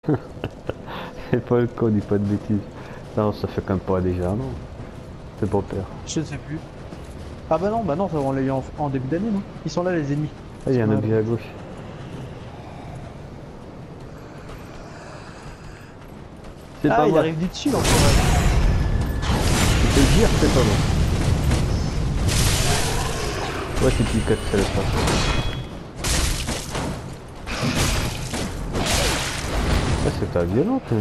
C'est pas le cas, dis pas de bêtises. Non, ça fait quand même pas déjà, non. C'est pas peur. Je ne sais plus. Ah bah non, on l'a eu en début d'année, non? Ils sont là les ennemis. Ah, il y a un objet à gauche. C'est pas Ah, il moi. arrive du dessus l'enfoiré. Tu peux le dire, c'est pas moi. Ouais, tu picotes, ça le pas. Ah, c'est pas violent, toi.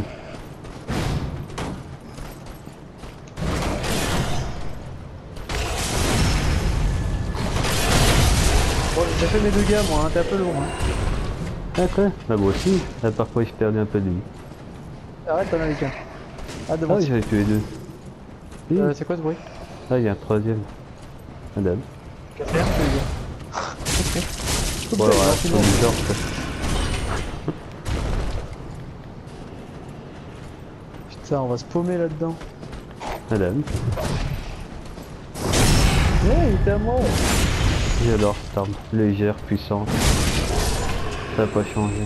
Bon, j'ai fait mes dégâts moi, hein, t'es un peu lourd. Hein. Ah, quoi? Bah, moi aussi. Là, parfois, j'ai perdu un peu de vie. Arrête, t'en as avec un. Ah, Ah, devant. oui, j'avais tué deux. Oui. C'est quoi ce bruit? Ah, il y a un troisième. Madame. Quatrième, tu veux dire? Ok. Bon, alors, c'est bizarre, ça. Putain, on va se paumer là-dedans. Madame. Ouais, il était à moi. J'adore cette arme. Légère, puissante. Ça n'a pas changé.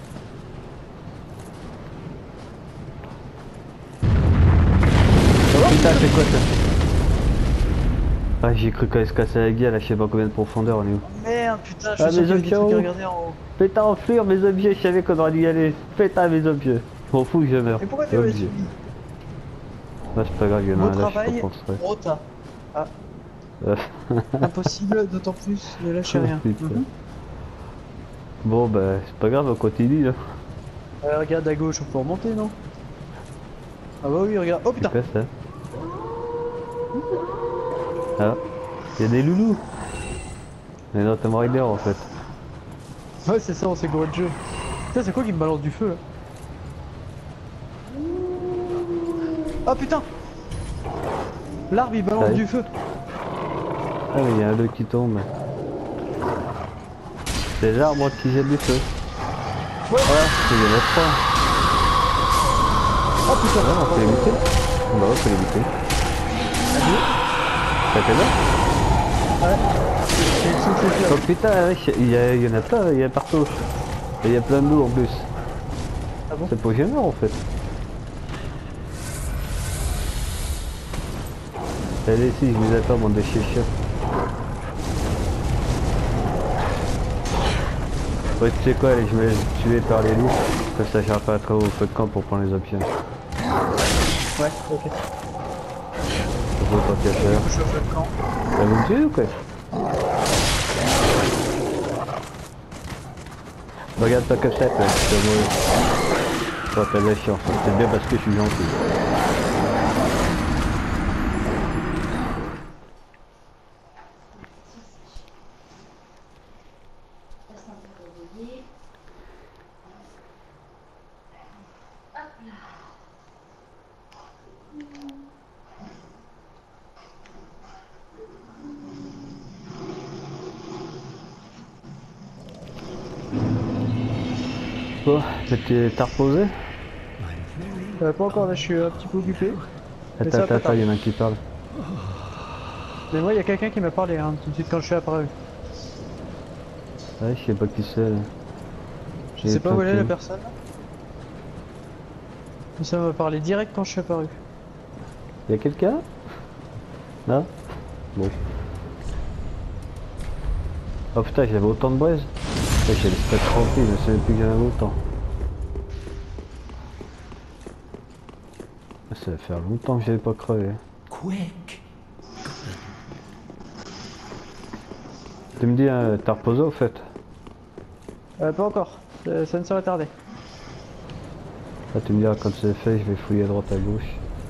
Oh putain, c'est quoi ça? Ah, j'ai cru qu'elle se cassait la gueule, je sais pas combien de profondeur on est où. Merde, putain, je Ah, suis sûr mes qu'il y avait des objets trucs en à haut. regarder en haut. Faites enfuir mes objets, je savais qu'on aurait dû y aller. Faites mes objets. Je m'en fous que je meurs. Et pourquoi tu m'as Objet. suivi? Ah, c'est pas grave, il y en a Beau un là, je travail, compenserai. Rota. Ah, Euh, impossible, d'autant plus, ne lâchez rien. putain. Bon, bah, c'est pas grave, on continue là. Regarde à gauche, on peut remonter, non? Ah bah oui, regarde. Oh C'est putain! quoi ça? Ah, il y a des loulous. Mais non, Tomb Raider en fait. Ouais, c'est ça, on s'est gouré de jeu. Putain, c'est quoi qui me balance du feu là? Ah putain! L'arbre il balance Ouais. du feu! Ah, mais il y a un deux qui tombe. C'est l'arbre qui jette du feu. Ouais! Ah, il y en a trois. Oh putain! Ah, on peut l'éviter. Bah, on peut l'éviter. Adieu! Ça fait là? Ouais! Oh putain, il y en a plein, il y a partout. Et il y a plein de loups en plus. Ah bon? C'est pas gênant en fait. Allez, si, je vous attends, bande de chiens. Ouais, tu sais quoi, allez, je me laisse tuer par les loups. Comme ça, j'arrive pas à trop au feu de camp pour prendre les objets. Ouais, ok. C'est beau, tant qu'à faire. Je suis au feu de camp. T'as vous me tuer ou quoi? Regarde pas comme ça, quoi. C'est moi. Toi, t'as de la chance. C'est bien parce que je suis gentil. Bon, t'as reposé? Pas encore, là je suis un petit peu occupé. Mais ça va pas Attends, tarder. il y en a un qui parle. Mais moi, il y a quelqu'un qui m'a parlé hein, tout de suite quand je suis apparu. Ouais, je sais pas qui c'est là. Je sais pas où elle est la personne. Mais ça m'a parlé direct quand je suis apparu. Y'a quelqu'un? Non? Bon. Oh putain, j'avais autant de braise. J'ai les stats remplis, je ne savais plus que j'en avais autant. Ça va faire longtemps que j'avais pas crevé. Quick. Tu me dis, hein, t'as reposé au fait? Pas encore, ça ne saurait tarder. Là, tu me diras quand c'est fait, je vais fouiller à droite à gauche.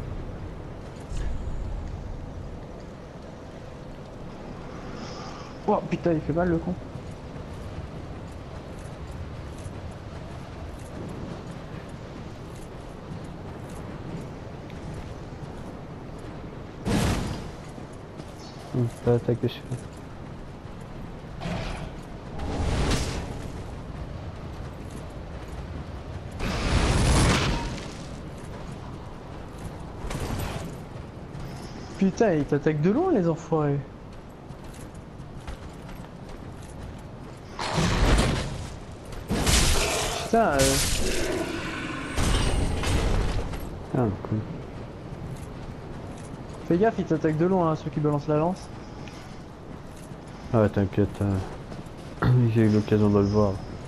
Oh putain, il fait mal le con. Pas attaquer je fais. Putain, ils t'attaquent de loin les enfoirés. Putain, Ah, cool. Fais gaffe, ils t'attaquent de loin, hein, ceux qui balancent la lance. Ah ouais, t'inquiète, j'ai eu l'occasion de le voir.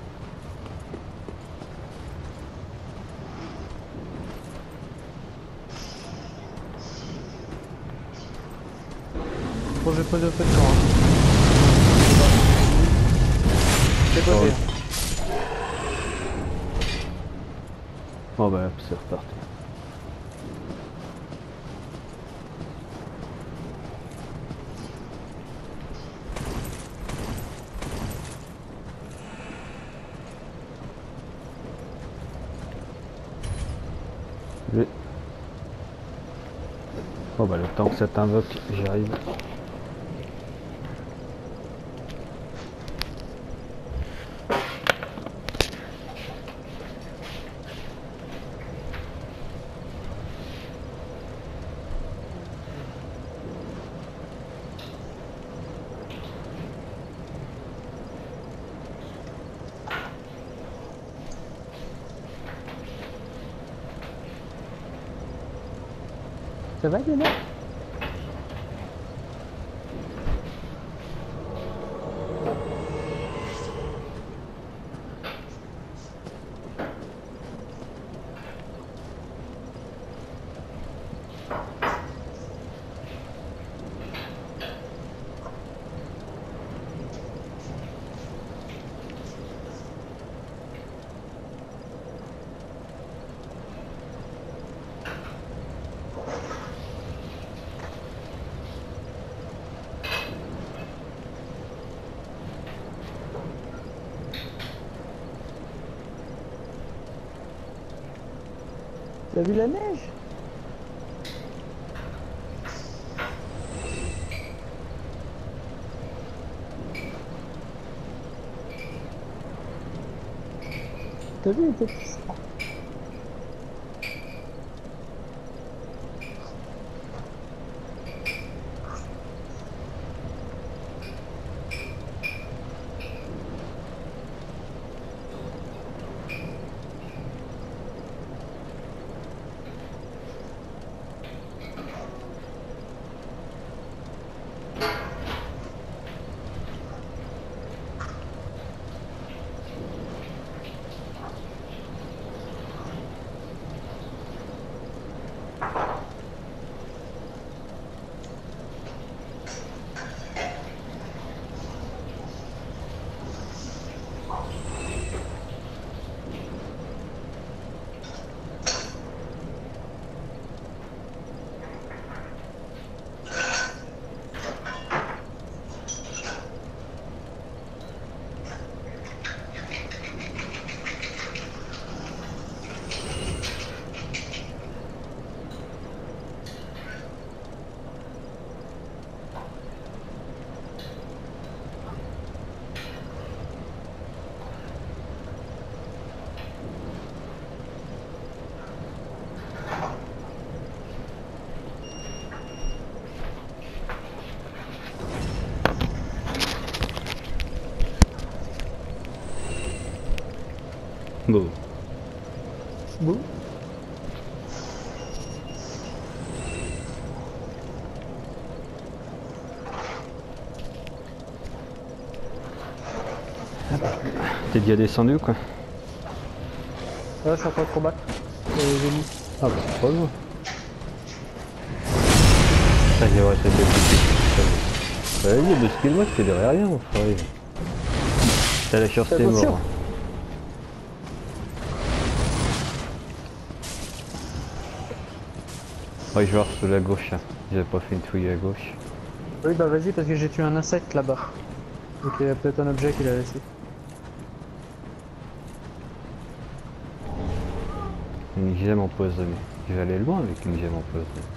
Bon, je vais poser au feu de camp. Hein. C'est posé. Bon bah hop, c'est reparti. Oui. Bon bah le temps que ça t'invoque, j'arrive. Ça va, Yana? T'as vu la neige? T'as vu, il était tout ça. Bon. Bon. T'es déjà descendu ou quoi? Là, je suis en train de combattre. J'ai mis. Ah bah c'est pas loin. Ça y est, ouais, ça fait plus. Vas-y, bouscule-moi, je te dirai rien, mon frère. T'as la chance, t'es Attention. mort. Ouais, je vais voir sur la gauche, hein. J'avais pas fait une fouille à gauche. Oui, bah vas-y, parce que j'ai tué un insecte là-bas. Donc il y a peut-être un objet qu'il a laissé. Une gemme empoisonnée. Je vais aller loin avec une gemme empoisonnée.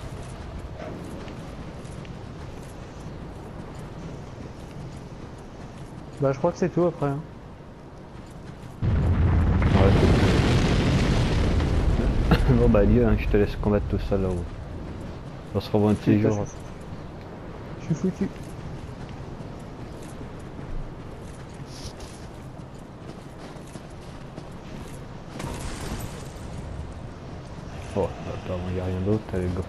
Bah je crois que c'est tout après. Hein. Ouais, c'est tout. Bon bah adieu, hein, je te laisse combattre tout ça là-haut. On se revoit un de ces jours. Je suis foutu. Oh, attends, il n'y a rien d'autre, allez go.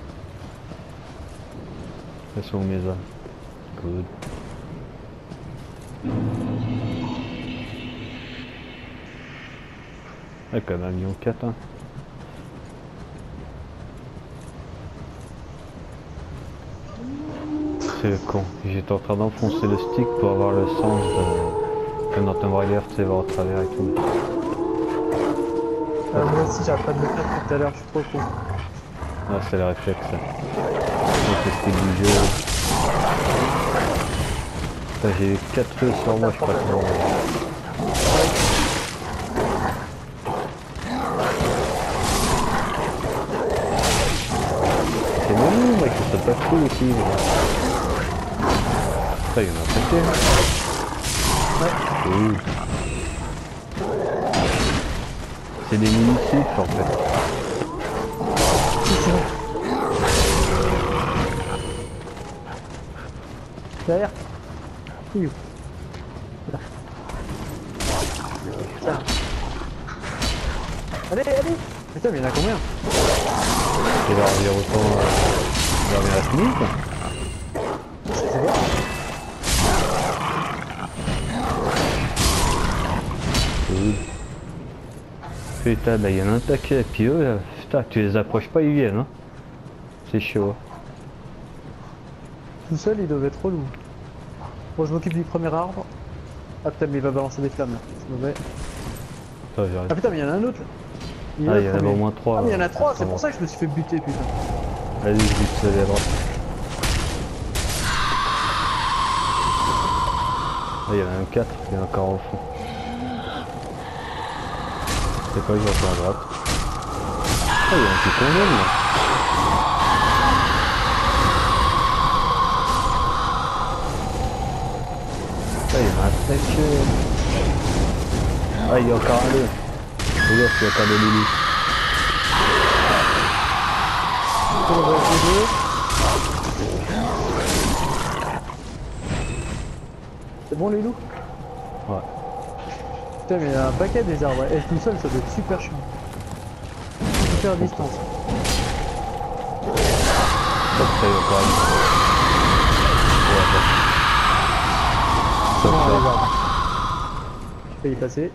Elles sont mes âmes. Good. Ah, quand même, avion 4, hein. C'est le con. J'étais en train d'enfoncer le stick pour avoir le sens de... Comme dans Tomb Raider, tu sais, voir au travers et tout. Moi aussi, j'arrête pas de le faire depuis tout à l'heure, je suis trop con. Ah, c'est le réflexe, ça. C'est le style du jeu. Putain, j'ai 4 feux sur moi, je sais pas comment. C'est bon, mec, ça saute pas fou ici. Ça, il y en a un paquet. Ouais. Ouh. C'est des mini-cycles en fait. C'est bon. Derrière. Oui. Là. Tiens. Allez, allez. Putain, mais il y en a combien? Il va revenir autant vers la clinique. C'est bien. Putain, bah il y en a un taquet, et puis eux, putain, tu les approches pas, ils viennent, hein. C'est chaud. Tout seul, il devait être relou. Bon, je m'occupe du premier arbre. Ah putain, mais il va balancer des flammes là. C'est mauvais. Attends, j'arrive. Ah putain, mais il y en a un autre là. Ah, il y en a au moins 3. Ah, mais il y en a 3, c'est pour ça que je me suis fait buter, putain. Allez, vite, c'est à droite. Ah, il y en a même 4, il y en a encore au fond. C'est quoi, je vais à droite. Ah, il y a un petit convoi là. Ah, il y en a un paquet. Ah, il y a encore un deux. Regarde, il y a encore des loulous. On va essayer. C'est bon les loups? Ouais. Putain, mais il y a un paquet des arbres. Et tout seul, ça doit être super chiant. Super distance. Ça, il y a encore un. C'est bon, allez, regarde. Je peux y passer.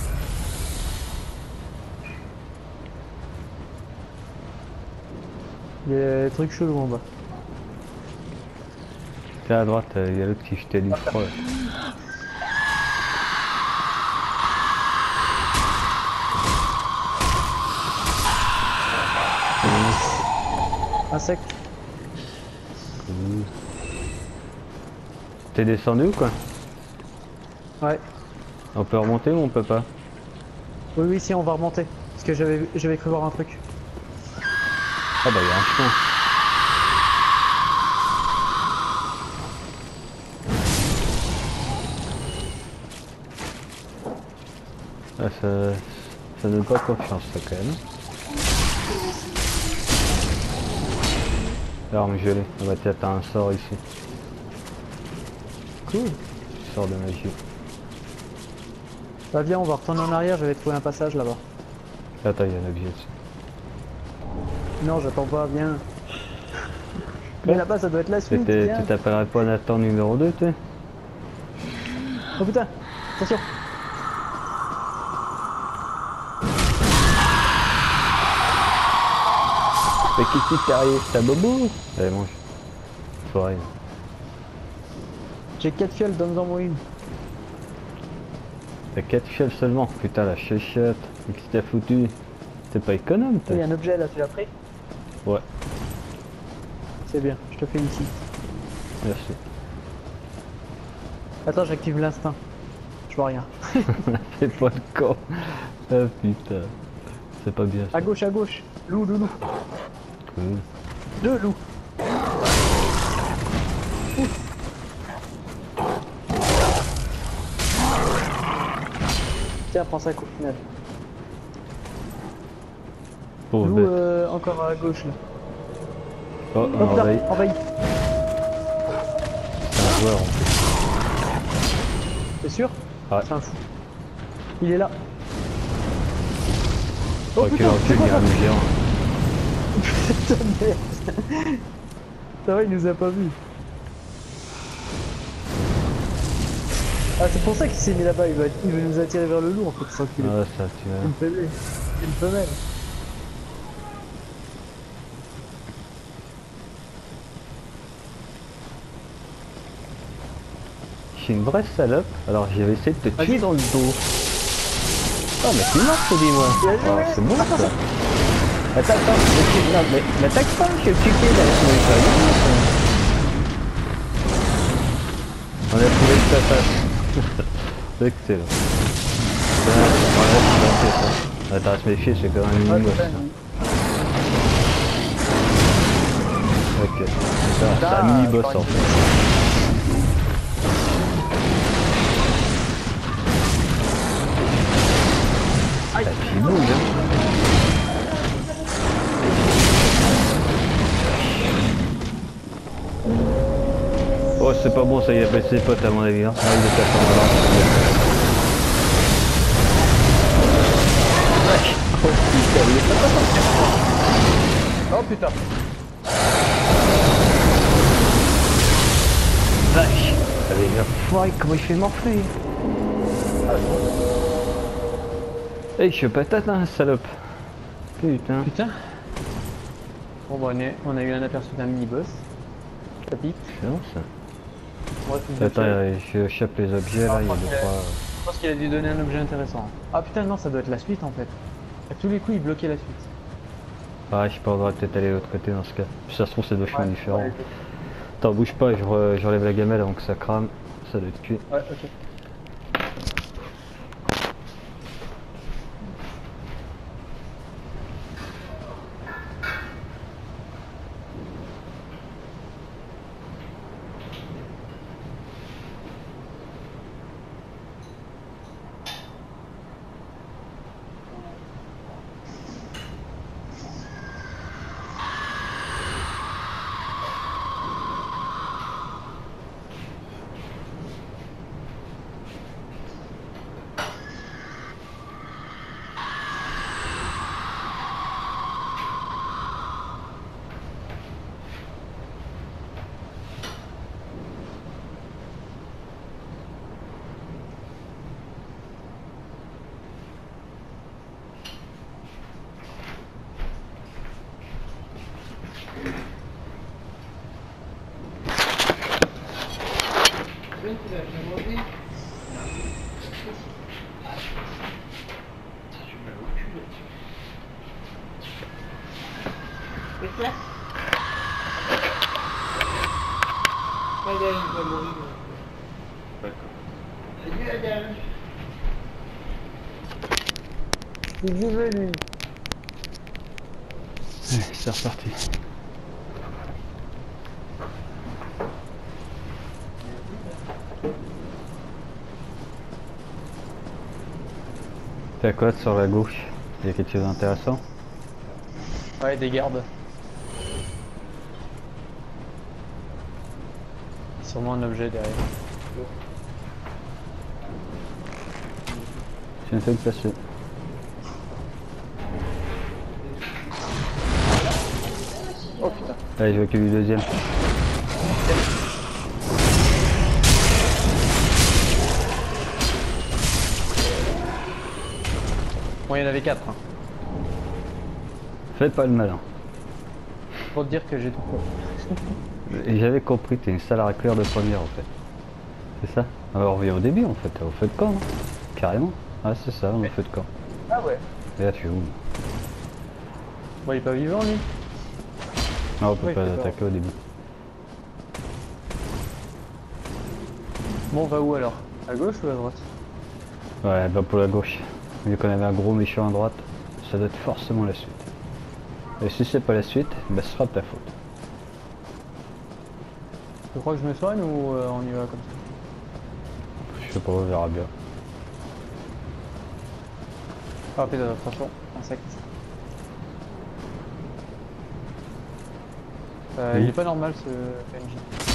Il y a des trucs chelous en bas. C'est à droite, il y a l'autre qui jetait du froid. Insecte. T'es descendu ou quoi? Ouais. On peut remonter ou on peut pas? Oui, oui, si, on va remonter. Parce que j'avais cru voir un truc. Ah bah il y a un chemin. Ah, ça donne pas confiance ça quand même. L'arme gelée. Ah bah tiens, t'as un sort ici. Cool. Sort de magie. Bah viens, on va retourner en arrière, j'avais trouvé un passage là-bas. Attends, il y a un objet dessus. Non, j'attends pas, viens. Mais là-bas, ça doit être la suite, viens. Tu t'appellerais pas Nathan numéro 2, tu sais? Oh putain, attention. Mais qu'est-ce qui t'arrive? T'as bobo? Allez, mange. Soirée. J'ai 4 fioles, donne-en moi une. T'as 4 fioles seulement. Putain, la chuchote. Qu'est-ce que t'as foutu? T'es pas économe, Il y toi. a un objet là, tu l'as pris? Ouais, C'est bien, je te félicite. merci. Attends, j'active l'instinct. Je vois rien. C'est pas le con. Ah putain. C'est pas bien ça. À gauche, loup, loup, loup. Cool. 2 loups. Tiens, prends ça, coup final. Pauvre Loup bête. encore à gauche là. Oh, on Hop là, envahit. envahi. C'est un joueur en plus. T'es sûr? Ouais. C'est un fou. Il est là. Oh Recule, putain, c'est recule, quoi il y a ça? un géant. Putain de merde. Ça va, il nous a pas vu. Ah, c'est pour ça qu'il s'est mis là-bas, il veut nous attirer vers le loup en fait, sans qu'il Ah, ça, tu une femelle. Une femelle. Je suis une vraie salope, alors j'ai essayé de te tuer Vas-y. dans le dos. Ah, mais c'est mort, dis-moi. Bien joué. Ah, c'est bon ça. Attends, non, mais m'attaque pas, je vais te tuer là. On a trouvé ta face. Excellent. Attends, à se méfier, c'est quand même une Ah, mousse. putain. Ok, c'est un mini-boss en fait. Aïe. Ah, puis il bouge, hein. Oh, c'est pas bon, ça, il a baissé ses potes à mon avis. Hein. Ah, il est à oh putain, il est pas Oh putain. vache. Allez, viens. Ouais, comment il fait morfler. Eh, je suis patate, hein, salope. Putain. Putain. Bon bah on a eu un aperçu d'un mini-boss. Ça pique. C'est bon ça. On va tout le Attends, faire. je chope les objets là, il y a deux trois. Je pense qu'il a dû donner un objet intéressant. Ah putain non, ça doit être la suite en fait. À tous les coups il bloquait la suite. Ah, je pourrais peut-être aller de l'autre côté dans ce cas. Si ça se trouve, c'est deux chemins différents. Ouais, Attends, bouge pas, j'enlève la gamelle avant que ça crame. Ça doit être cuit. ouais, ok. Il vivait lui. C'est reparti. T'as quoi sur la gauche? Il y a quelque chose d'intéressant? Ouais, des gardes. Sûrement un objet derrière. Je viens de le placer. Oh putain. Allez, je vois qu'il y a eu le deuxième. Bon, il y en avait 4. Hein. Fais pas le malin. Pour te dire que j'ai tout compris. Et j'avais compris, t'es une sale raclure de première en fait. C'est ça? Alors on revient au début en fait, au feu de camp, hein. Carrément. Ah c'est ça, au feu de camp. Ah ouais. Et là tu es où? Bon, il est pas vivant lui. Non, on peut Oui, pas c'est l'attaquer au début. Bon, on va où alors? À gauche ou à droite? Ouais, bah pour la gauche. Vu qu'on avait un gros méchant à droite, ça doit être forcément la suite. Et si c'est pas la suite, bah ce sera de ta faute. Tu crois que je me soigne ou on y va comme ça? Je sais pas, on verra bien. Ah putain, attention, insecte. Il est pas normal ce PNJ.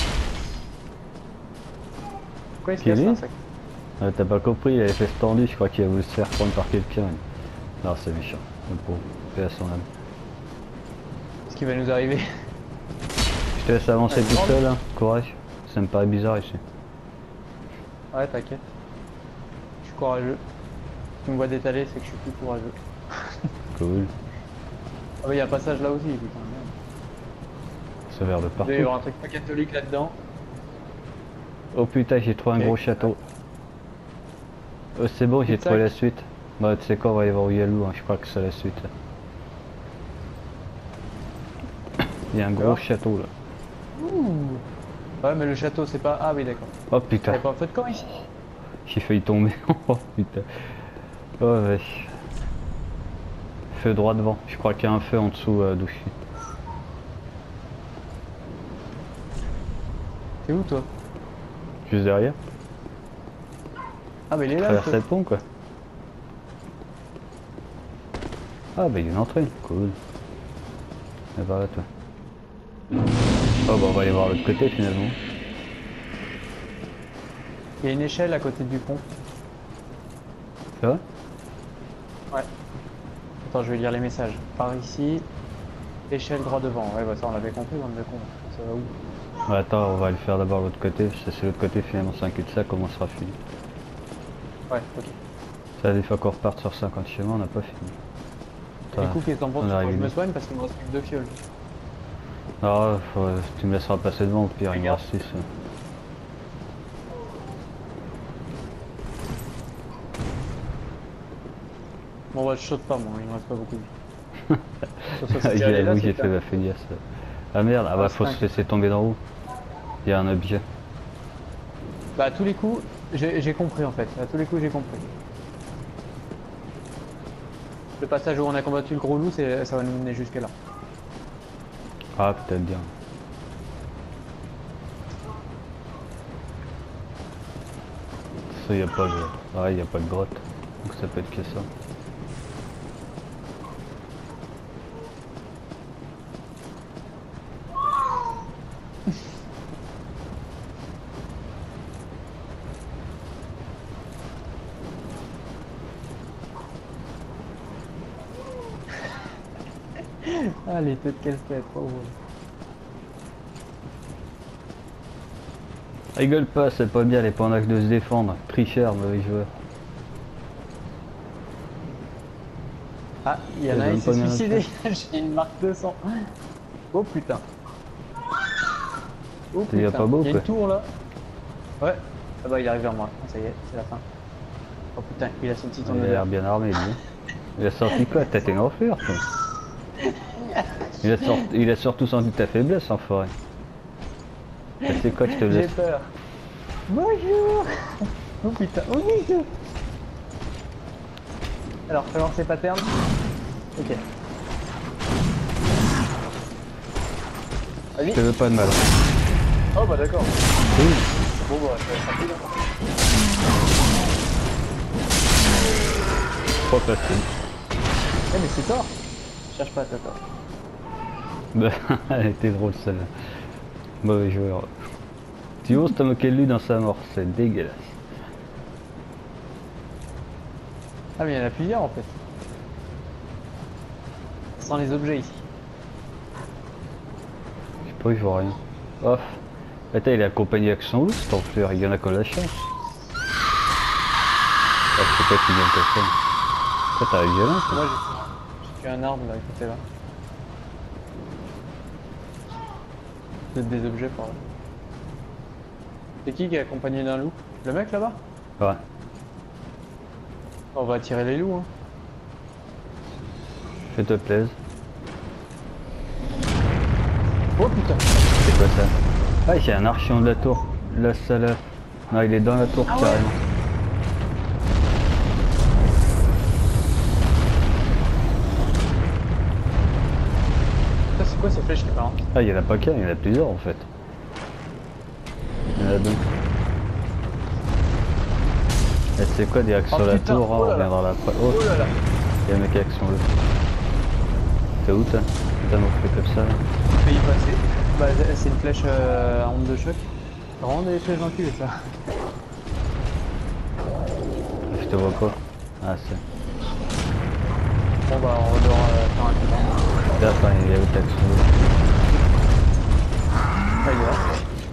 Pourquoi il se Qui casse est l'insecte? T'as pas compris, il avait fait tendu, je crois qu'il a voulu se faire prendre par quelqu'un. Non, c'est méchant, le pauvre, paix à son âme. qui va nous arriver. Je te laisse avancer Ouais, tout grande. seul, hein. Courage. Ça me paraît bizarre ici. Ouais, t'inquiète. Je suis courageux. Si tu me vois détaler, c'est que je suis plus courageux. Cool. Ah bah, il y a un passage là aussi, putain. Merde. Ça vers de Il partout. doit y avoir un truc pas catholique là-dedans. Oh putain, j'ai trouvé un Ok. gros château. Oh, c'est bon, j'ai Cul-de-sac. trouvé la suite. Bah, tu sais quoi, on va aller voir où il y a le loup, hein. Je crois que c'est la suite. Il y a un gros D'accord. château là. Ouh. Ouais, mais le château, c'est pas. Ah oui, d'accord. Oh T'avais putain, pas un feu de camp ici? j'ai failli tomber. Oh putain. Oh ouais. Feu droit devant. Je crois qu'il y a un feu en dessous d'où je suis. T'es où toi? Juste derrière. Ah, mais il est là. le Traverser feu. le pont quoi. Ah bah il y a une entrée. Cool. Et par là toi. Oh bah on va aller voir l'autre côté finalement. Il y a une échelle à côté du pont. Ça va? Ouais. Attends, je vais lire les messages. Par ici, échelle droit devant. Ouais, bah ça, on l'avait compris, on le con. Ça va où? Ouais, attends, on va le faire d'abord l'autre côté. C'est l'autre côté finalement, c'est un cul-de-sac, comment sera fini. Ouais, ok. Ça, des fois qu'on reparte sur 50 chemins, on n'a pas fini. Du coup, qu'est-ce que t'en penses? on Tu crois que arrive je me vite. soigne parce qu'il me reste plus que 2 fioles. Ah, tu me laisseras passer devant, au pire, il me Regarde. reste 6. Bon, bah, je saute pas, moi, il me reste pas beaucoup de vie. Sauf que c'est allé là, J'avoue, c'est j'ai fait clair. la feignasse. Ah merde, ah bah Ah, faut c'est se laisser tomber d'en haut. Il y a un objet. Bah, à tous les coups, j'ai compris en fait. À tous les coups, j'ai compris. Le passage où on a combattu le gros loup, ça va nous mener jusque là. Ah, peut-être bien. Ça, y a pas de... Ah, y a pas de grotte. Donc ça peut être que ça. Ah, les têtes qu'elle fait, trop drôle. Rigole pas, c'est pas bien les pendages de se défendre. Tricheur, mauvais joueur. Ah, il y en Ça a un, donne il pas s'est bien suicidé. J'ai une marque 200. Oh putain. Oh Il y a putain. pas beau, Il y a une quoi. tour là. Ouais. Ah bah il arrive vers moi. Ah, ça y est, c'est la fin. Oh putain, il a sorti ton Il a odeur. l'air bien armé, lui. Il a sorti quoi? T'as été une enflure, toi. Il a surtout senti ta faiblesse, enfoiré. C'est quoi que je te J'ai laisse? peur. Bonjour. Oh putain. Oh bisous. Alors, fais voir ses patterns. Ok. Je Vas-y. te veux pas de mal. Oh bah d'accord. Oui. Bon bah, ça va être rapide. Trop facile. Eh mais c'est tort. Cherche pas ta tort. Bah, elle était drôle celle-là. Mauvais joueur. Tu oses te moquer de lui dans sa mort, c'est dégueulasse. Ah mais il y en a plusieurs en fait. Sans les objets ici. Je sais pas, je vois rien. Oh. Attends, il est accompagné avec son loup, cet enflure, il y en a qu'on la chance. Ah, c'est toi qui viens de te faire. Toi, t'as la violence, toi. Moi j'ai tué un arbre là, écoutez là. Peut-être des objets par là. C'est qui est accompagné d'un loup? Le mec là-bas? Ouais. On va attirer les loups hein. Fais te plaise. Oh putain! C'est quoi ça? Ah, il y a un archon de la tour. Là, ça là. Non, il est dans la tour Ah ouais. carrément. Ça c'est quoi ces flèches qui partent? Ah, il y en a pas qu'un, il y en a plusieurs en fait. Il y en a deux. Et c'est quoi direct Oh, sur la putain, tour? oh On là là. reviendra là après. Oh, Oh là là! il y a un mec avec son loup. T'es où toi? T'as mon fait comme ça là? Je vais y passer. Bah c'est une flèche à onde de choc. C'est vraiment des flèches d'enculé ça. Je te vois pas. Ah, c'est. Bon bah on va devoir faire un coup. Attends, il y a le texte. Ah, il est là.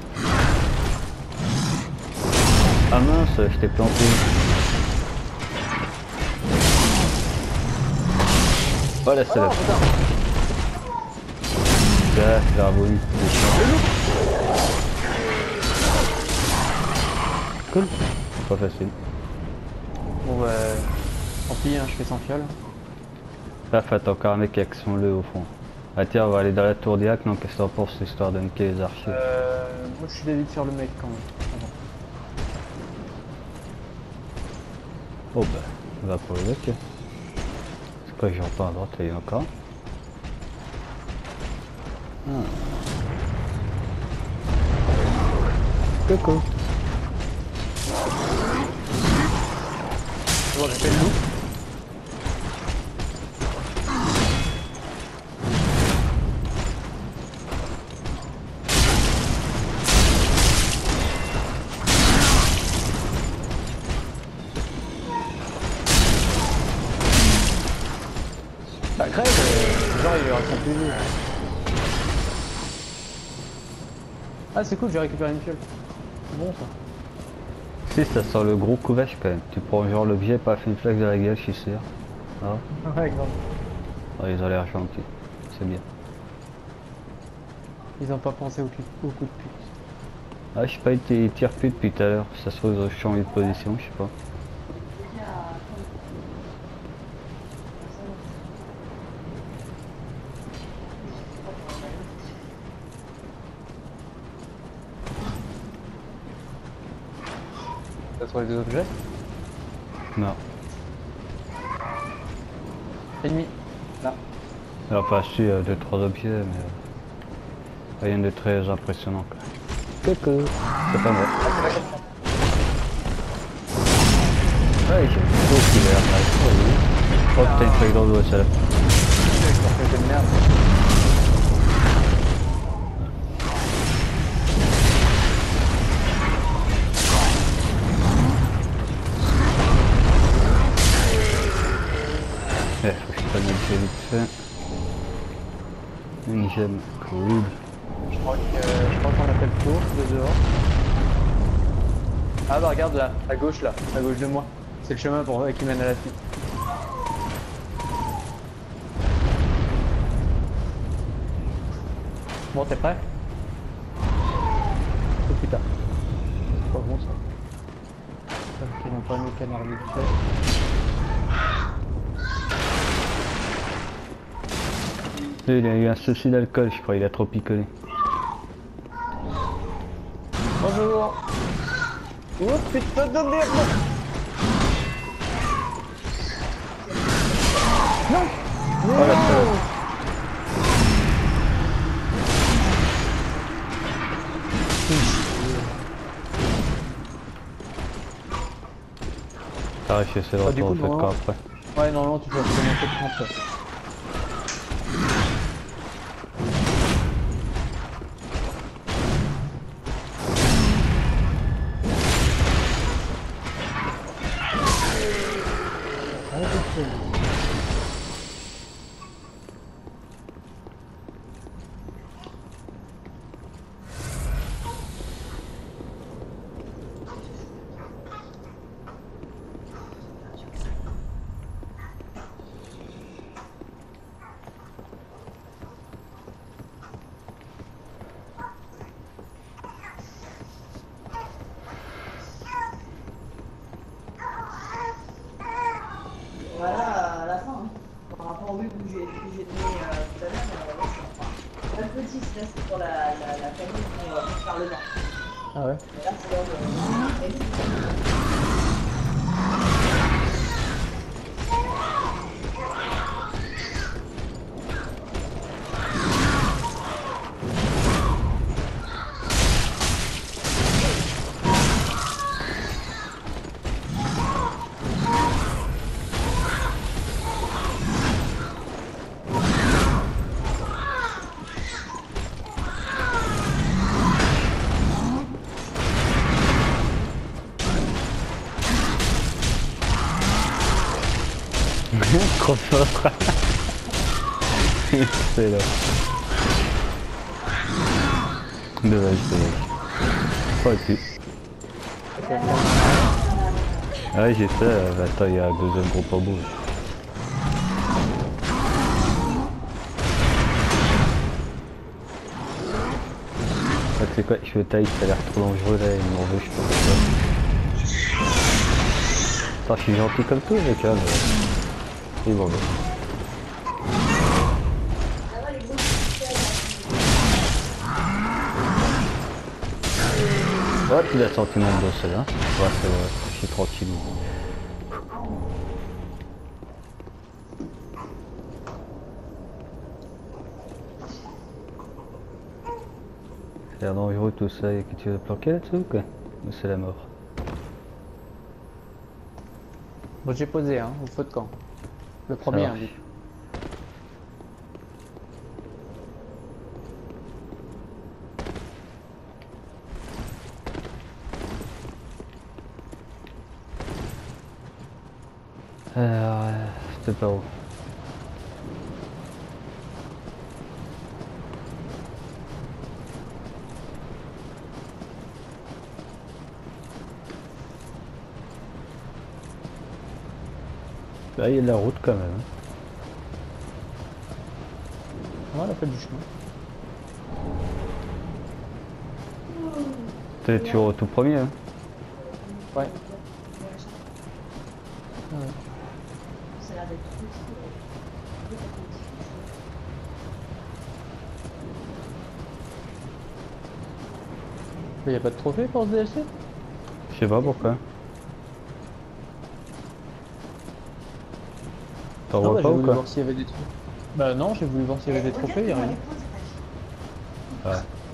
Ah mince, je t'ai planté. Oh la salope. Ah, c'est révolu. Cool. Pas facile. Bon bah... Tant pis, hein, je fais sans fiole. Là, fait encore un mec avec son le au fond. Ah tiens, on va aller dans la tour d'Irak, non? Qu'est-ce que t'en penses, histoire de niquer les archers? Moi je suis d'avis de faire le mec quand même. Oh bah, on va pour le mec. C'est quoi que j'en pas à droite, il y en a encore. Ah. Coco. Bon, j'ai fait le loup. Bah crève, genre il aura son PV. Ah c'est cool, j'ai récupéré une fiole. C'est bon ça. Si, ça sent le gros couvage quand même. Tu prends genre l'objet, pas fait une flaque de la gueule, je suis sûr. Ah. Ouais, grave. Oh, ils ont l'air gentils. C'est bien. Ils ont pas pensé au coup de pute. Ah, je sais pas, ils tirent plus depuis tout à l'heure. Ça se trouve, ils ont changé de position, je sais pas. T'as trouvé des objets? Non. Ennemi. Là. Alors, pas su 2-3 objets, mais rien de très impressionnant. Quoi. Coucou. C'est pas moi. Ouais, j'ai trop qu'il a l'air nice. Oh putain, une feuille dans le dos, celle-là. C'est de merde. Faut que je prenne une gemme vite fait. Une gemme, cool. Je crois qu'on a fait le tour de dehors. Ah bah regarde là, à gauche de moi. C'est le chemin qui mène à la suite. Bon, t'es prêt? Ou plus tard. C'est pas bon ça. Parce qu'ils n'ont pas mis canard vite fait. Il a eu un souci d'alcool, je crois, il a trop picolé. Bonjour. Oh putain de merde. Non. Oh la salope. T'as réussi à essayer de retourner en fait quand après. Ouais, non, tu peux recommencer de 30. Voilà, à la fin, hein. Par rapport au but que j'ai donné tout à l'heure, pas le petit, là c'est pour la famille pour faire le bain. Ah ouais. Et là c'est l'heure de... Trop fort. C'est là. Dommage, pas pu. Ah ouais, j'ai fait, attends, il y a un deuxième groupe au bout. Ah, tu sais quoi, je vais taille, ça a l'air trop dangereux là, il m'en veut, je sais pas pourquoi. Attends, je suis gentil comme tout, mec, hein, mais... il m'en veut. Ouais, tu l'as senti mon dos, celle-là. Ouais, c'est vrai, je suis tranquille. C'est l'air dangereux tout ça, et que tu veux planquer là-dessus ou quoi? Ou c'est la mort? Bon, j'ai posé, hein, au feu de camp. Le Ça premier, hein, marche. vite. Alors, c'était pas où? Là, il y a de la route quand même. Hein. Ouais, elle a fait du chemin. T'es toujours au tout premier, hein? Ouais. Ah ouais. Ça a l'air d'être petit. Mais y a pas de trophée pour ce DLC? Je sais pas pourquoi. T'en vois Bah, pas j'ai ou voulu quoi? voir s'il y avait des trophées. Bah non, j'ai voulu voir s'il y avait des trophées, y'a rien. Ouais.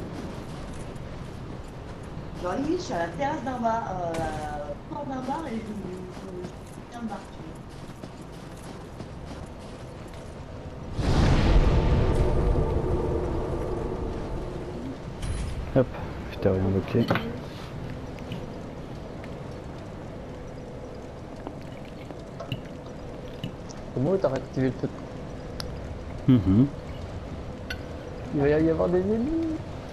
Genre limite, je suis à la terrasse d'un bar, porte d'un bar et je viens de bar, tu Hop, je t'ai rien bloqué. Comment t'as réactivé le feu de camp? Mhm. Il va y avoir des ennemis.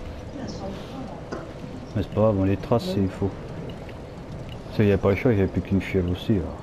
Mais c'est pas grave, on les trace s'il faut. Ça y a pas le choix, il n'y a plus qu'une fiole aussi. Alors.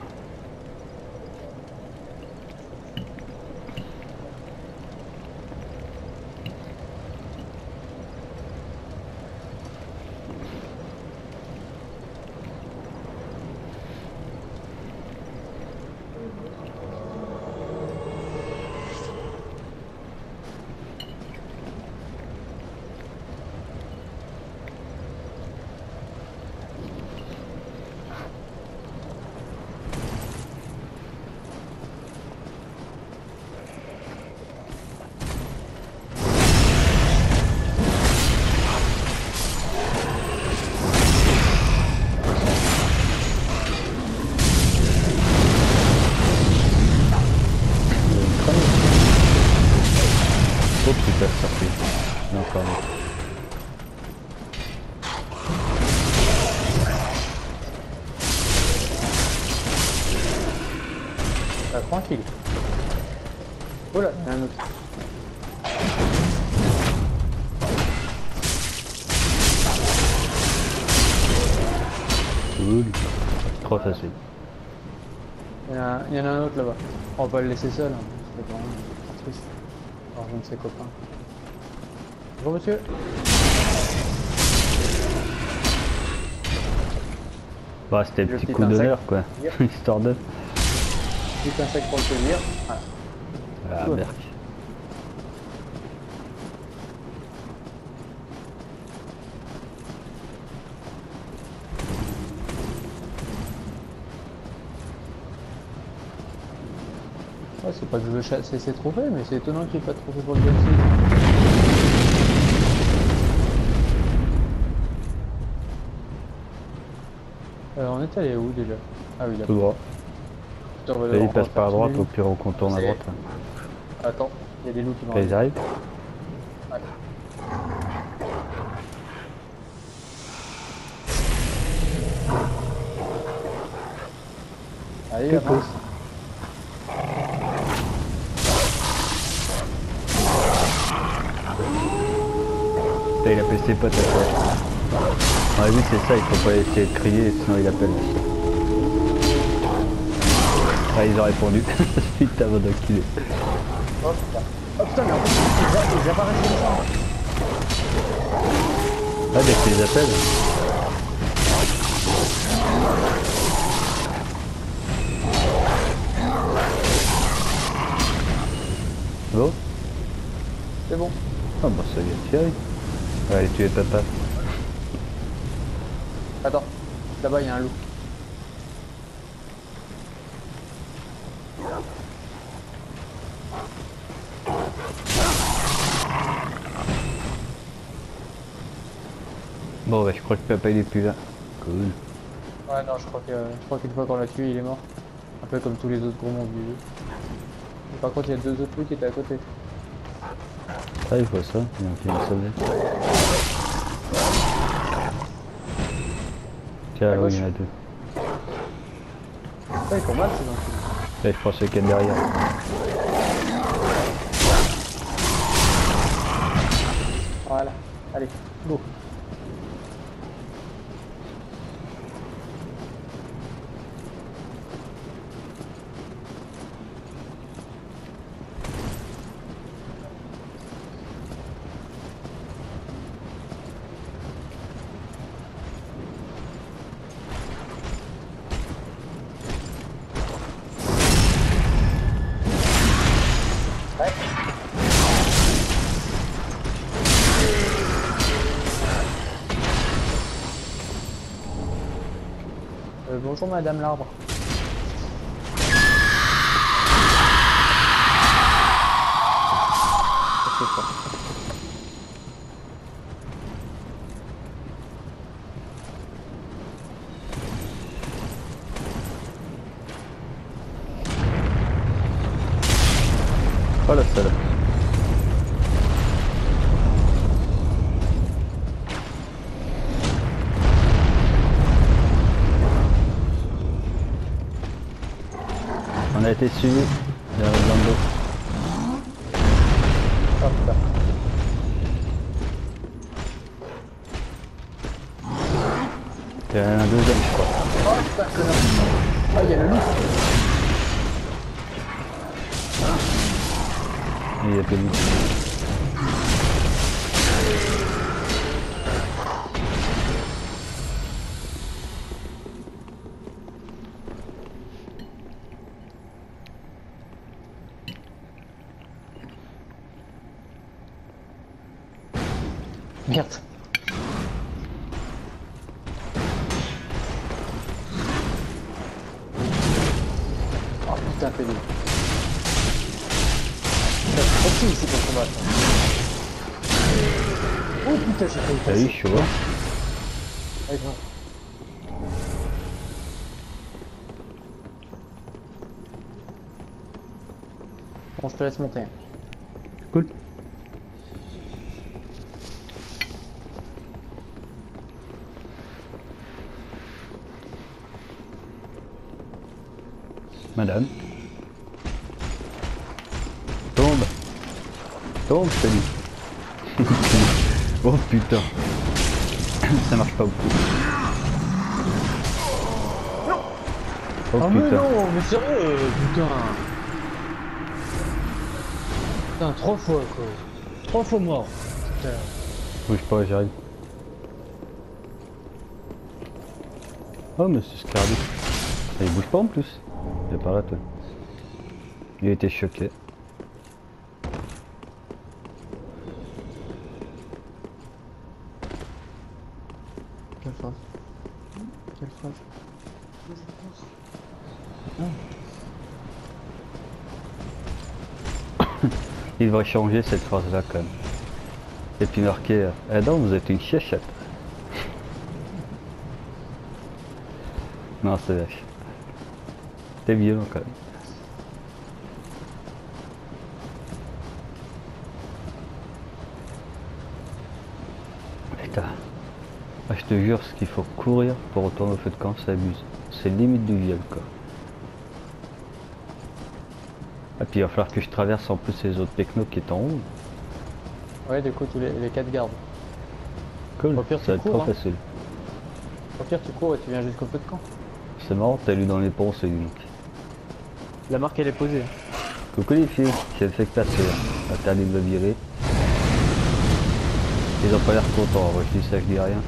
Oh putain, sorti. Il y a encore un autre. Ah, tranquille. Oh là, il y en a un autre. Cool. Trop facile. Il y en a un autre là-bas. On va pas le laisser seul, hein. C'est vraiment triste. Alors, je ne sais copain. Bonjour monsieur. Bah, c'était le Le petit petit coup d'honneur insecte. quoi. Yep. Histoire de. Petit insecte pour le plaisir. Voilà. Ah, Cool. berk. Ouais, c'est pas que je veux chasser ces trophées, mais c'est étonnant qu'il n'y ait pas de trophée pour le DLC. On est allé où déjà? Ah oui, là. Tout droit. Putain, on va Là, devoir il passe par refaire droite, tous au les pire on contourne à C'est- droite. Là. loups. Attends, il y a des loups qui vont Après ils arriver. arrivent. Allez, Coucou. avance. Putain, il appelle ses potes à quoi. On a vu c'est ça, il faut pas essayer de crier sinon il appelle. Ah ils ont répondu. Putain mon enculé. Oh putain. Oh putain mais en fait ils apparaissent comme ça. Ah dès que tu les appelles. Oh. C'est bon. Ah bah ça vient de tirer. On va aller tuer papa. Attends, là-bas il y a un loup. Bon bah je crois que papa il est plus là. Cool. Ouais non je crois qu'une fois qu'on l'a tué il est mort. Un peu comme tous les autres gros monstres du jeu. Mais par contre il y a deux autres loups qui étaient à côté. Ah il faut ça, il y a un sauver. Tiens là où il y en a deux. Ouais ils font mal ces enculés. Là je pensais qu'il y a derrière. Voilà, allez, go. Bonjour madame l'arbre. Oh la salope. On a été suivi dans le dos. Oh putain. Il y en a un deuxième je crois. Oh putain connard. Ah il y a le loup. Il y a plus de loup. Merde. Oh putain fais-le. C'est trop petit ici pour combattre. Oh putain j'ai failli Salut, passer. chaud. Allez viens. Bon je te laisse monter. Cool. Madame. Tombe. Tombe, je te dis. Oh putain. Ça marche pas beaucoup. Oh Oh mais putain. non, mais sérieux, putain. Putain, 3 fois quoi. 3 fois mort. Putain. Bouge pas, j'arrive. Oh mais c'est Scardy. Il bouge pas en plus. Il est pas là toi. Il a été choqué. Quelle phrase? Quelle phrase? Il devrait changer cette phrase là quand même. Et puis marquer eh non vous êtes une chiachette. Non c'est vache. T'es violent quand même. Putain. Ah, je te jure ce qu'il faut courir pour retourner au feu de camp ça abuse. C'est limite du viol quoi. Et puis il va falloir que je traverse en plus les autres technos qui est en haut. Ouais, du coup, tous les 4 gardes. Cool, Au pire, ça tu va être trop cours, hein. facile. Au pire, tu cours et tu viens jusqu'au feu de camp. C'est marrant, t'as lu dans les pensées donc. La marque, elle est posée. Coucou les filles, j'ai fait que passer. Interdit de le virer. Ils ont pas l'air contents, moi je dis ça, je dis rien.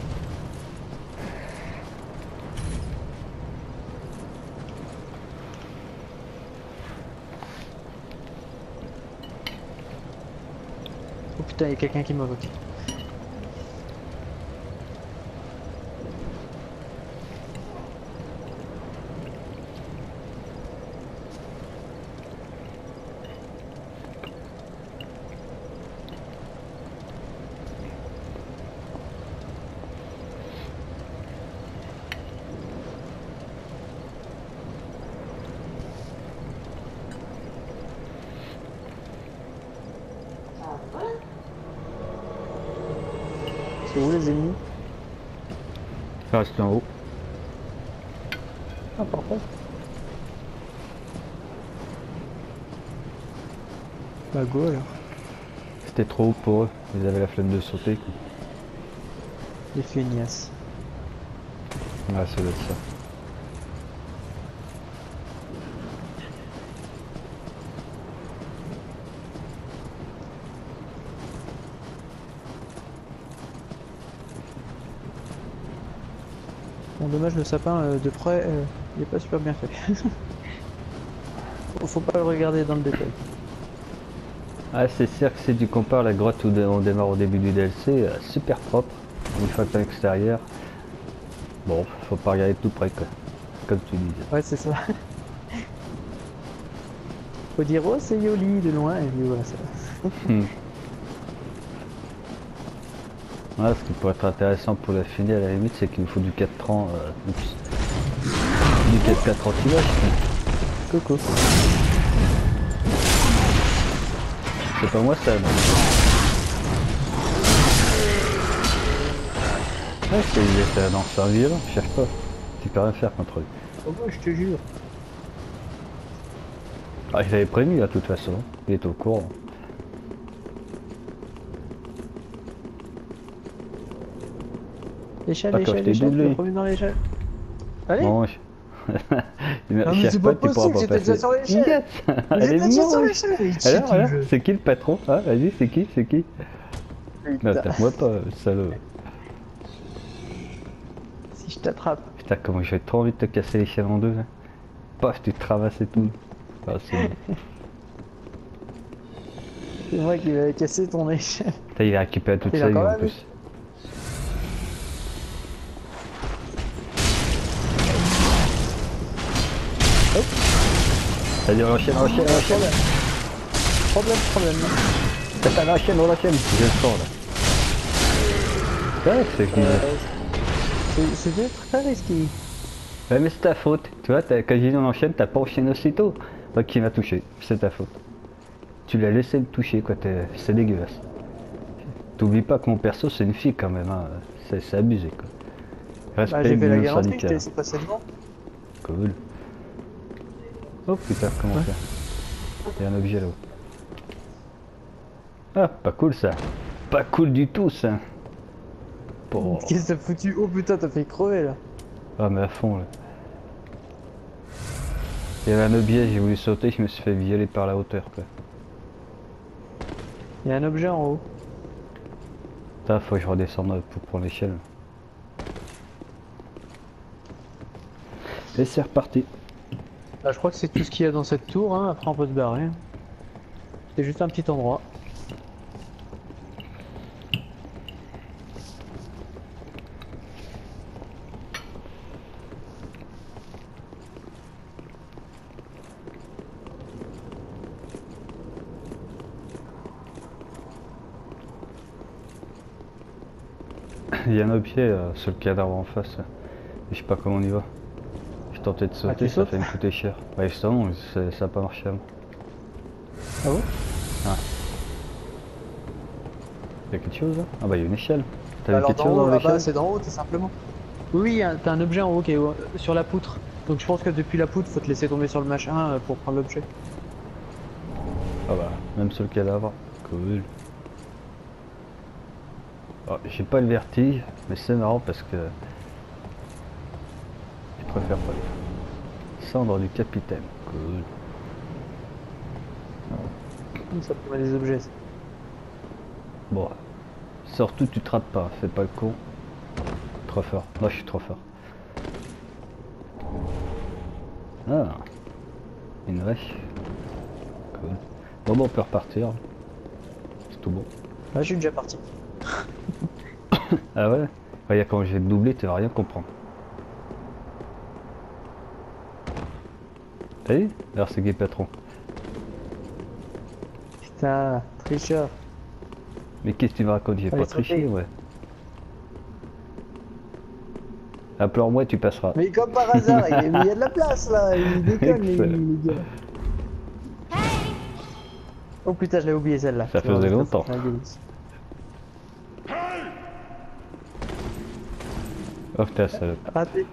Oh putain, il y a quelqu'un qui m'invoque. Ah, voilà. C'est où les ennemis? Ça reste en haut. Ah, parfait. Bah go alors. C'était trop haut pour eux, ils avaient la flemme de sauter. Quoi. Les feignasses. Ouais, ça doit être ça. Bon, dommage, le sapin de près, il est pas super bien fait. Faut pas le regarder dans le détail. Ah, c'est sûr que si tu compares la grotte où on démarre au début du DLC, super propre, une fois à l'extérieur. Bon, faut pas regarder tout près quoi, comme tu disais. Ouais, c'est ça. Faut dire, oh, c'est Yoli de loin, et puis voilà, ça va. Ouais, ce qui pourrait être intéressant pour la finir à la limite, c'est qu'il nous faut du 4 ans, du 4 anti-wash. Coco. C'est pas moi ça. Ouais, c'est dans un violent, cherche pas. Tu peux rien faire contre lui. Oh, bah, je te jure. Ah, je l'avais prévenu là, de toute façon, il est au courant. L'échelle, Ah, quand je l'échelle, t'ai l'échelle, doublé. le premier dans l'échelle. Allez. Non, il Non mais c'est pas possible, j'étais déjà sur l'échelle. Yes. Elle est J'étais déjà sur moche. l'échelle. Alors, c'est qui le patron? Ah, vas-y, c'est qui? C'est qui? Non, Putain. tape-moi pas, salaud. Si je t'attrape. Putain, comment j'ai trop envie de te casser l'échelle en deux, là. Paf, tu te ramasses et tout. Ah, c'est bon. C'est moi qui vais casser ton échelle. Putain, il a récupéré toute Il sa a vie quand en même plus. Hop. Vas-y, on enchaîne, on enchaîne, on enchaîne. Problème. Putain, on enchaîne, on enchaîne. J'ai le temps là. Ouais, c'est ce que je disais. C'était très risqué. Ouais, mais c'est ta faute. Tu vois, quand j'ai dit on enchaîne, t'as pas enchaîné aussitôt. Donc qui m'a touché, c'est ta faute. Tu l'as laissé me toucher, quoi. C'est dégueulasse. T'oublies pas que mon perso, c'est une fille quand même. Hein. C'est abusé, quoi. Respect Bah, j'ai fait la minimum garantie, je t'ai syndical. laissé passer devant. Cool. Oh putain, comment faire? Il y a un objet là-haut. Ah, pas cool ça. Pas cool du tout ça. Bon. Qu'est-ce que t'as foutu? Oh putain, t'as fait crever là. Ah mais à fond là. Il y avait un objet, j'ai voulu sauter, je me suis fait violer par la hauteur quoi. Il y a un objet en haut. Putain, faut que je redescende pour prendre l'échelle. Et c'est reparti. Bah, je crois que c'est tout ce qu'il y a dans cette tour, hein. Après on peut se barrer. C'est juste un petit endroit. Il y a un objet sur le cadavre en face. Je sais pas comment on y va. J'ai tenté de sauter, tu ça sautes fait me coûter cher. Ouais justement, ça a pas marché avant. Ah bon? Y'a quelque chose là? Ah bah y'a une échelle. T'as vu Alors quelque d'en chose haut, dans là-bas, l'échelle? c'est d'en haut, tout simplement. Oui, t'as un objet en haut qui est sur la poutre. Donc je pense que depuis la poutre, faut te laisser tomber sur le machin pour prendre l'objet. Ah bah, même sur le cadavre. Cool. Oh, j'ai pas le vertige, mais c'est marrant parce que je préfère pas. Cendre du capitaine. Cool. Ça pourrait des objets. Ça. Bon. Surtout tu te rates pas, fais pas le con. Trop fort. Moi je suis trop fort. Ah. Une vache. Cool. Bon, on peut repartir. C'est tout bon. Là, je suis déjà parti. Ah ouais? Regarde quand je vais te doubler, tu vas rien comprendre. T'as vu? Alors c'est qui le patron? Putain, tricheur. Mais qu'est-ce que tu me racontes? J'ai Allez, pas triché, sautez. ouais. Applaudis-moi, tu passeras. Mais comme par hasard, il y a de la place là, il déconne les gars. Oh putain, je l'ai oublié celle-là. Ça faisait longtemps. Oh putain, salope. Raté.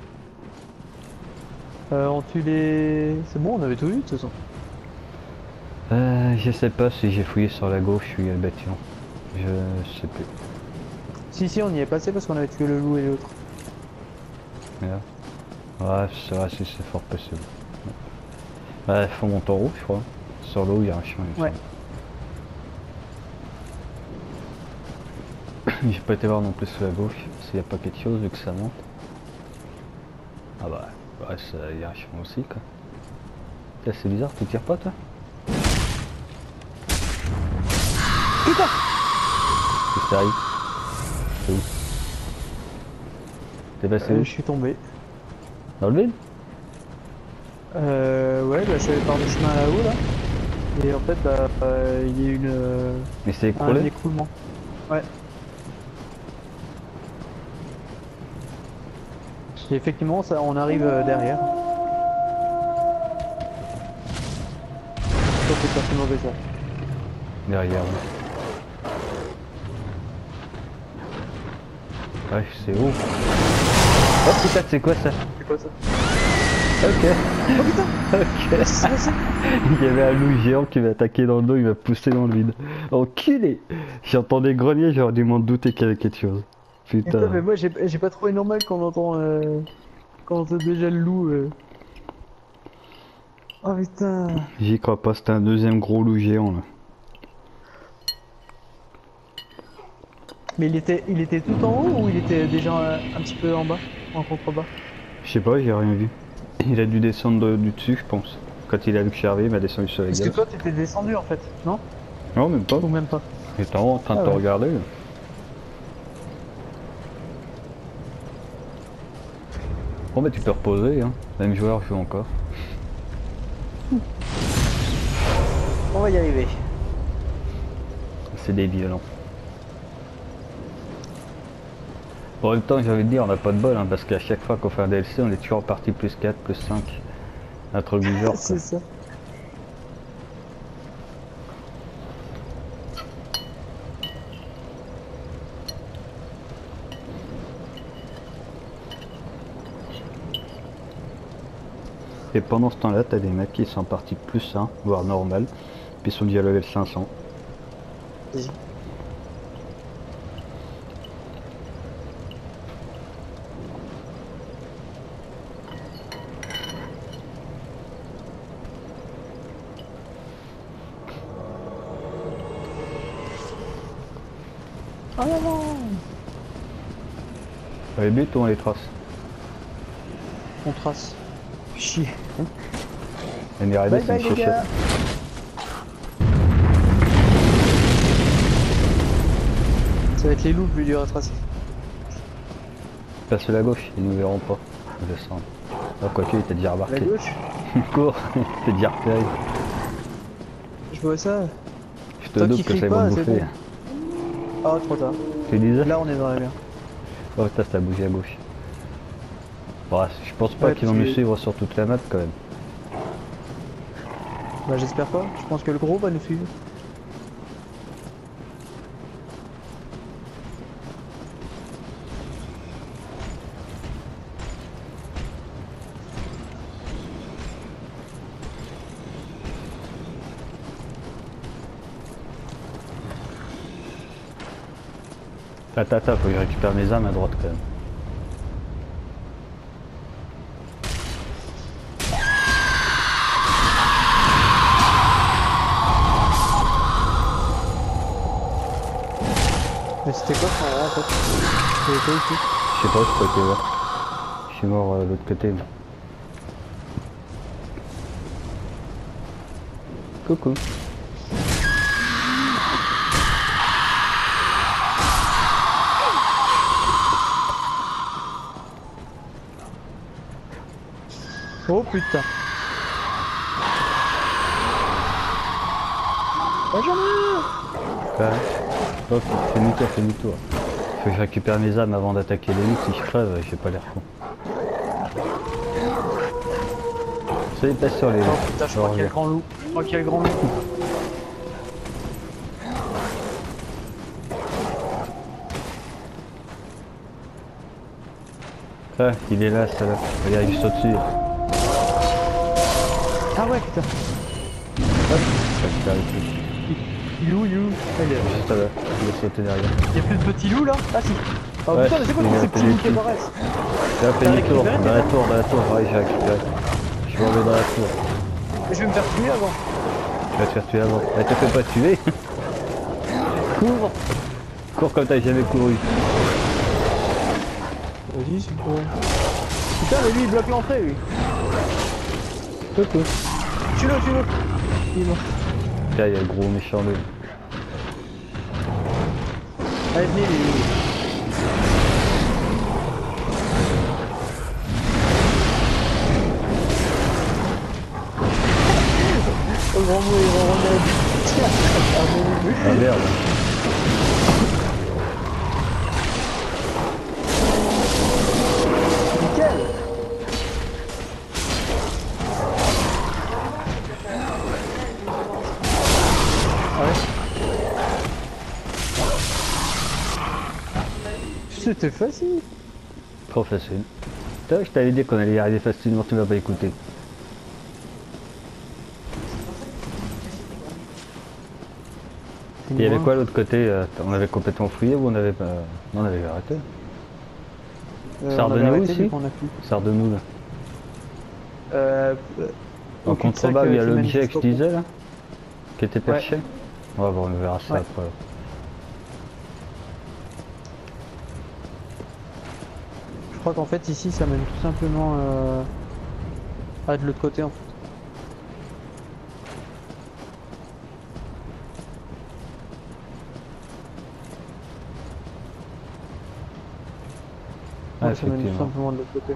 On tue les... C'est bon, on avait tout vu de toute façon. Je sais pas si j'ai fouillé sur la gauche, je suis bâtiment. Je sais plus. Si, on y est passé parce qu'on avait tué le loup et l'autre. Merde. Ouais, c'est vrai, si c'est fort possible. Ouais, faut monter en haut, je crois. Sur l'eau, il y a un chemin. il me Ouais. semble. J'ai pas été voir non plus sur la gauche, s'il y a pas quelque chose vu que ça monte. Ah bah, ouais, il y a un chemin aussi, quoi. Putain, c'est bizarre, tu tires pas, toi? Putain! Qu'est-ce qui t'arrive? C'est où? T'es passé où? Je suis tombé. Dans le vide? Ouais, bah, je suis allé par le chemin là-haut là. Et en fait, bah, il y a une... Mais c'est un écroulé? écroulement. Ouais. Et effectivement, ça, on arrive derrière. Ça c'est pas si mauvais ça. Derrière. Ouais, c'est où? Oh putain, c'est quoi ça? C'est quoi ça? Ok. Oh putain! Ok. Qu'est-ce que c'est? Il y avait un loup géant qui m'a attaqué dans le dos, il m'a poussé dans le vide. Enculé! J'entendais grogner, j'aurais dû m'en douter qu'il y avait quelque chose. Putain, mais Putain. moi j'ai pas trouvé normal quand on entend... quand on entend déjà le loup. Oh putain! J'y crois pas, c'était un deuxième gros loup géant là. Mais il était tout en haut ou il était déjà un petit peu en bas? En contrebas? Je sais pas, j'ai rien vu. Il a dû descendre du dessus, je pense. Quand il a vu que je suis arrivé, il m'a descendu sur la Parce que gueule. toi t'étais descendu en fait, non? Non, même pas. Ou même pas? J'étais en train de Ah te ouais. regarder. Là. Bon bah tu peux reposer, hein. Même joueur joue encore. On va y arriver. C'est des violents. En même temps, j'ai envie de dire, on n'a pas de bol, hein, parce qu'à chaque fois qu'on fait un DLC, on est toujours parti plus 4, plus 5. Un truc du genre. C'est ça. Et pendant ce temps-là, t'as des mecs qui sont partis plus 1, voire normal, puis ils sont déjà level 500. Vas-y. Oh non, non. On les bute ou on les trace? On trace. Chier. On est arrivé, Bye c'est bye une les chéchette. gars. Ça va être les loups le plus dur à tracer. Passe la gauche, ils nous verront pas. On descend. Ah, quoique, il t'a déjà La remarqué. gauche. Cours, t'es déjà repéré. Je vois ça. Je te Toi doute qui que cries ça va pas, me c'est bouffer. bon. Ah, trop tard. Tu disais? Là, on est dans la merde. Oh, putain, ça a bougé à gauche. Bon, je pense pas Ouais, qu'ils vont parce nous que- suivre sur toute la map quand même. Bah, j'espère pas. Je pense que le gros va nous suivre. Attends, faut que je récupère mes armes à droite quand même. Mais c'était quoi ça en fait? C'était ici. Je sais pas, je crois que là. Je suis mort de l'autre côté. Moi. Coucou. Oh putain. Benjamin! Quoi? Oh, fais demi-tour. Faut que je récupère mes armes avant d'attaquer les si je crève, j'ai pas l'air con. Soyez pas sur les loups. Oh putain, je crois qu'il y a le grand loup. Je crois qu'il y a le grand loup. Ah, il est là, ça là. Regarde, il saute dessus. Ah ouais putain. Hop, ça récupère les trucs. Il est où? Ah, il est là. Juste là, il a sauté derrière. Y'a plus de petits loups là? Ah si. Oh Ouais, putain, mais c'est quoi il y a ces un petits peu loups des qui apparaissent? Là, fais demi-tour, récupéré, dans la tour, ouais, j'ai récupéré. Je m'en vais dans la tour. Mais je vais me faire tuer avant. Tu vas te faire tuer avant. Elle te fait pas tuer. Cours. Cours comme t'as jamais couru. Vas-y, c'est cool. Putain, mais lui il bloque l'entrée lui. Coucou. Tue-le. Il est mort. Tiens, il y a le gros méchant loup. Allez, venez les. Oh grand mot, il va remettre. Ah merde. Nickel. Ah ouais. C'était facile. Trop facile. Putain, je t'avais dit qu'on allait y arriver facilement, tu m'as pas écouté. Il y avait quoi l'autre côté? On avait complètement fouillé ou on avait pas... Non, on avait arrêté. Ça on avait redonne où arrêté, ici? vu qu'on a plus. Ça redonne où là? En Au contrebas, il y a cul-de-sac, l'objet que je Human disais là? Qui était perché? Ouais, bon, on verra ça Ouais. après. Je crois qu'en fait ici ça mène tout simplement de l'autre côté en fait. Ah, Ouais, ça mène tout effectivement. simplement de l'autre côté.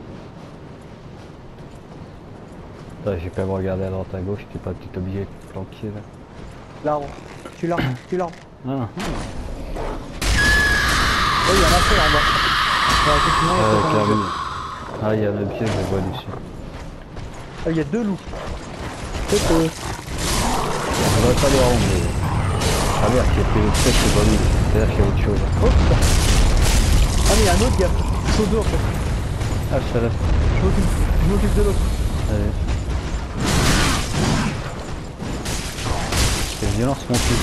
Attends, j'ai quand même regardé à droite à gauche, t'es pas un petit objet planqué là. L'arbre. Tu l'arbre. Ah, Oh, il y en a fait là en bas. Ouais, effectivement, il y a peut-être un carrément. objet. Ah, il y a un objet, je le vois dessus. Ah, il y a deux loups. On devrait pas les rendre, mais... Ah merde, qui a fait le truc, c'est pas lui. C'est-à-dire qu'il y a autre chose. Oh putain. Ah, mais il y a un autre gars. Chaud d'eau en fait. Ah, ça là. Je m'occupe de l'autre. Allez. C'est violent ce monté.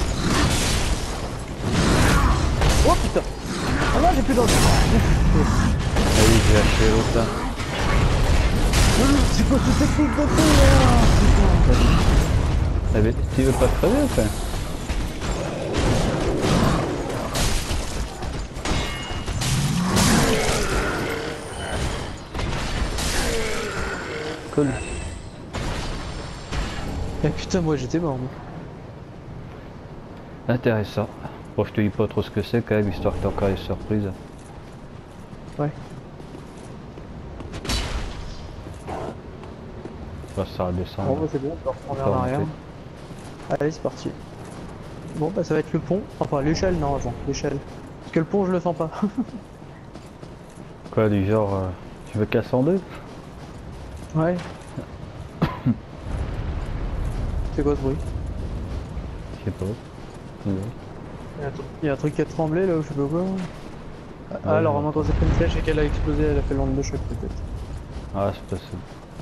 Oh putain. Ah non, j'ai plus d'eau. Allez, j'ai lâché l'autre là. C'est quoi cette technique de fou là? Ah, mais tu veux pas crever ou quoi? Cool. Eh putain, moi j'étais mort. Moi. Intéressant. Bon, je te dis pas trop ce que c'est quand même, histoire que t'aies encore une surprise. Ouais. Bah, ça redescend. Bon, bah c'est bon, on peut retourner en arrière. Allez, c'est parti. Bon, bah ça va être le pont. Enfin, l'échelle, non, attends, l'échelle. Parce que le pont, je le sens pas. Quoi, du genre, tu veux casser en deux? Ouais. C'est quoi ce bruit? Je sais pas. Ouais. Il y a un truc qui a tremblé là, ou je sais pas quoi. Ah, Ouais, alors, ouais. maintenant, quand c'est fait une flèche et qu'elle a explosé, elle a fait l'onde de choc peut-être. Ah, c'est possible.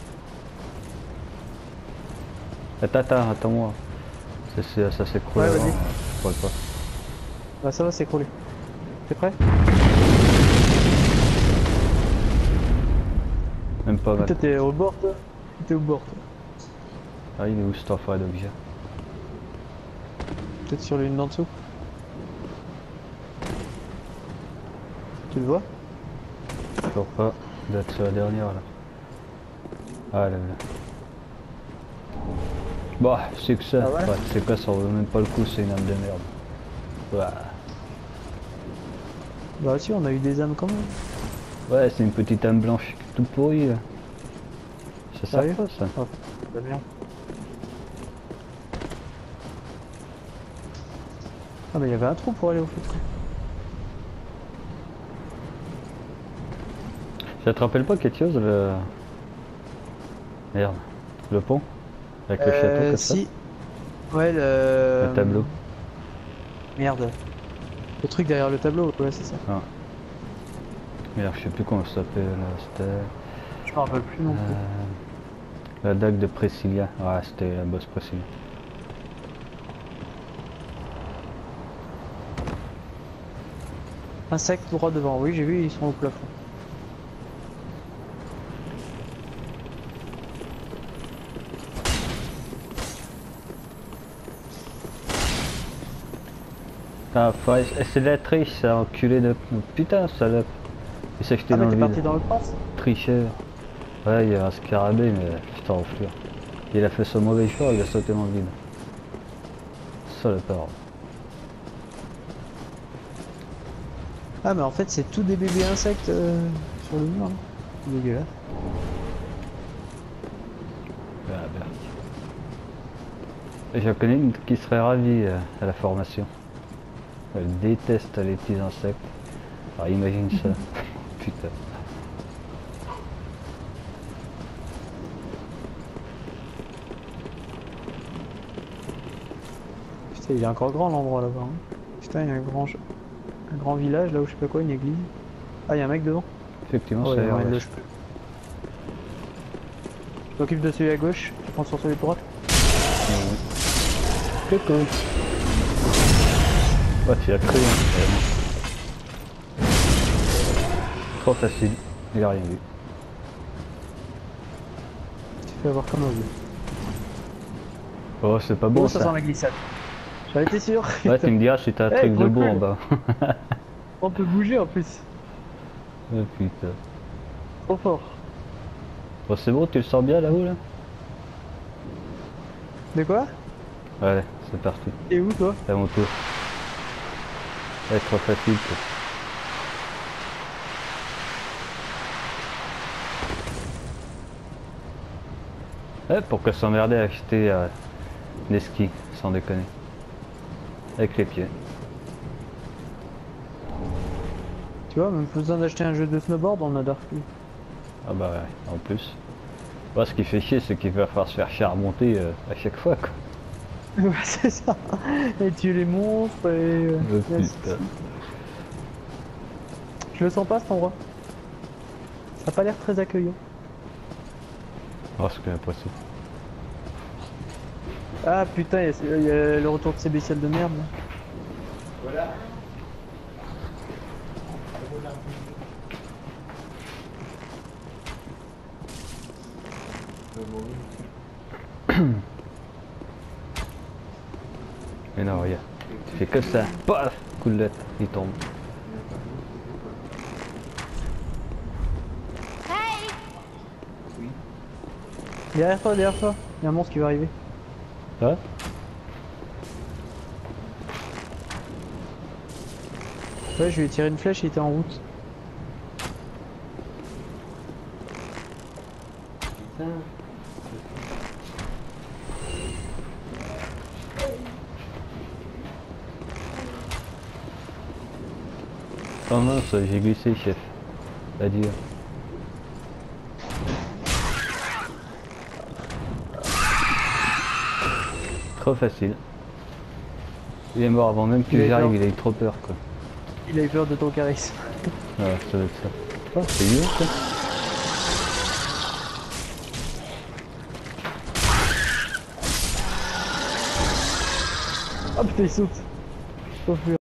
Attends-moi. Ça s'écroule Ouais, avant. vas-y. Je pourrais pas. Bah ça va s'écrouler. T'es prêt? Même pas mal. Toi t'es au bord toi? T'es au bord toi? Ah, il est où cet enfoiré d'objet? Peut-être sur l'une d'en dessous? Tu le vois? Toujours pas. D'être sur la dernière là. Ah là là. Bah, c'est que ça. Ah ouais? Ouais, c'est quoi, ça vaut même pas le coup, c'est une âme de merde. Ouais. Bah si, on a eu des âmes quand même. Ouais, c'est une petite âme blanche toute pourrie là. Ça sert Sérieux? pas ça. Oh, bah bien. Ah mais il y avait un trou pour aller au foot. Ça te rappelle pas quelque chose le... Merde. Le pont? Avec le château comme Si. ça? Ouais, Le tableau. Merde. Le truc derrière le tableau, ouais, c'est ça. Ah. Merde, je sais plus comment ça s'appelle là. C'était... Je me rappelle plus non plus. La dague de Priscilla. Ah, c'était la boss Priscilla. Insectes droit devant, oui, j'ai vu, ils sont au plafond. Ah, c'est de la triche, ça, enculé de... Putain, salope. Il s'est jeté Ah, mais dans t'es le parti vide. dans le cross? Tricheur. Ouais, il y a un scarabée, mais putain, enflure. Il a fait son mauvais choix, il a sauté dans le vide. Salopard. Ah, mais en fait, c'est tout des bébés insectes sur le mur. Hein. C'est dégueulasse. Ah, merde. Et j'en connais une qui serait ravie à la formation. Elle déteste les petits insectes. Alors imagine ça. Putain. Putain, il est encore grand l'endroit là-bas. Hein. Putain, il y a un grand village là où je sais pas quoi, une église. Ah, il y a un mec devant. Effectivement, Oh, ça il y a a moyen de l'air le choper. Je m'occupe de celui à gauche, je prends sur celui de droite. Coucou. Ouais, tu as cru, hein. Trop facile. Il a rien vu. Tu fais avoir comme un vieux. Oh, c'est pas bon Oh, ça ça. sent la glissade. J'en étais sûr. Ouais, tu me diras si t'as un Eh, truc recule. debout en bas. On peut bouger en plus. Oh putain. Trop fort. Bon, c'est bon, tu le sens bien là-haut là? De quoi? Allez, c'est parti. Et où toi? C'est à mon tour. Ça va être trop facile quoi. Pourquoi s'emmerder à acheter des skis, sans déconner. Avec les pieds. Tu vois, même pas besoin d'acheter un jeu de snowboard, on adore plus. Ah bah ouais, en plus. Moi, ce qui fait chier, c'est qu'il va falloir se faire chier à remonter à chaque fois quoi. Ouais, c'est ça. Et tu les monstres et... Oh, yes. putain. Je le sens pas cet endroit. Ça a pas l'air très accueillant. Oh, c'est quand même possible. Ah putain, il y a le retour de ces bestioles de merde là. Voilà. Mais non, regarde. Tu fais que ça. Paf! Coup de lettre, il tombe. Derrière toi, il y a un monstre qui va arriver. Ah? Ouais, je lui ai tiré une flèche, il était en route. Oh mince, j'ai glissé, chef. Adieu. Trop facile. Il est mort avant même que Il a eu j'arrive, peur. il a eu trop peur quoi. Il a eu peur de ton charisme. Ouais, ça doit être ça. Oh, c'est bien ça. Ah putain, il saute. Faut fuir.